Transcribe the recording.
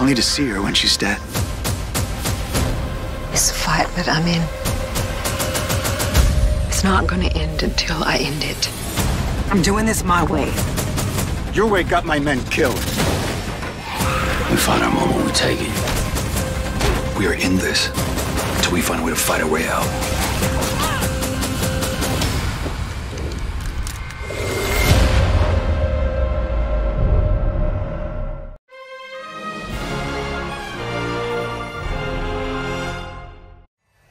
only to see her when she's dead. This fight that I'm in, it's not going to end until I end it. I'm doing this my way. Your way got my men killed. We find our moment, we take it. We are in this until we find a way to fight our way out.